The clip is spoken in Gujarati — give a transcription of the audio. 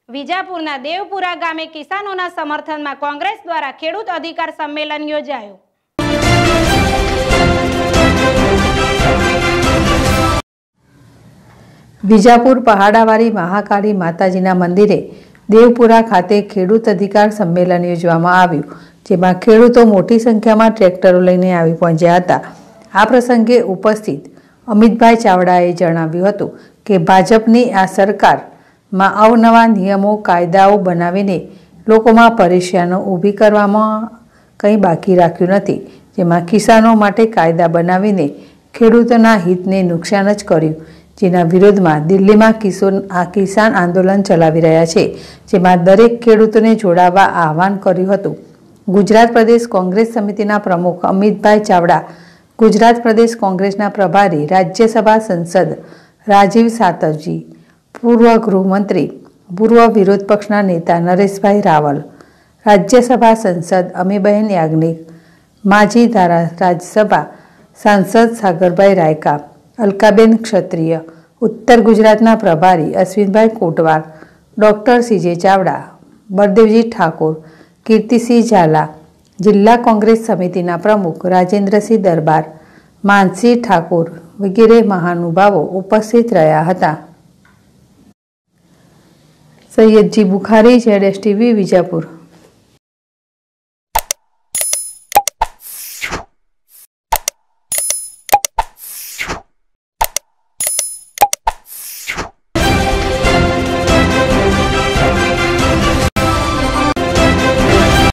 વિજાપુરના દેવપુરા ગામે કિસાનોના સમર્થનમાં કોંગ્રેસ દ્વારા ખેડૂત અધિકાર સંમેલન યોજાયું। વિજાપુર પહાડાવાળી મહાકાળી માતાજીના મંદિરે દેવપુરા ખાતે ખેડૂત અધિકાર સંમેલન યોજવામાં આવ્યું, જેમાં ખેડૂતો મોટી સંખ્યામાં ટ્રેક્ટરો લઈને આવી પહોંચ્યા હતા। આ પ્રસંગે ઉપસ્થિત અમિતભાઈ ચાવડાએ જણાવ્યું હતું કે ભાજપની આ સરકારમાં અવનવા નિયમો કાયદાઓ બનાવીને લોકોમાં પરેશાની ઊભી કરવામાં કંઈ બાકી રાખ્યું નથી, જેમાં કિસાનો માટે કાયદા બનાવીને ખેડૂતોના હિતને નુકસાન જ કર્યું, જેના વિરોધમાં દિલ્હીમાં કિસાન આંદોલન ચલાવી રહ્યા છે, જેમાં દરેક ખેડૂતોને જોડાવા આહવાન કર્યું હતું। ગુજરાત પ્રદેશ કોંગ્રેસ સમિતિના પ્રમુખ અમિતભાઈ ચાવડા, ગુજરાત પ્રદેશ કોંગ્રેસના પ્રભારી રાજ્યસભા સાંસદ રાજીવ સાતવજી, પૂર્વ ગૃહમંત્રી, પૂર્વ વિરોધ પક્ષના નેતા નરેશભાઈ રાવલ, રાજ્યસભા સાંસદ અમીબહેન યાજ્ઞિક, માજી રાજ્યસભા સાંસદ સાગરભાઈ રાયકા, અલકાબેન ક્ષત્રિય, ઉત્તર ગુજરાતના પ્રભારી અશ્વિનભાઈ કોટવાલ, ડૉક્ટર સીજે ચાવડા, બળદેવજી ઠાકોર, કીર્તિસિંહ ઝાલા, જિલ્લા કોંગ્રેસ સમિતિના પ્રમુખ રાજેન્દ્રસિંહ દરબાર, માનસિંહ ઠાકોર વગેરે મહાનુભાવો ઉપસ્થિત રહ્યા હતા। સૈયદજી બુખારી, ZSTV, વિજાપુર।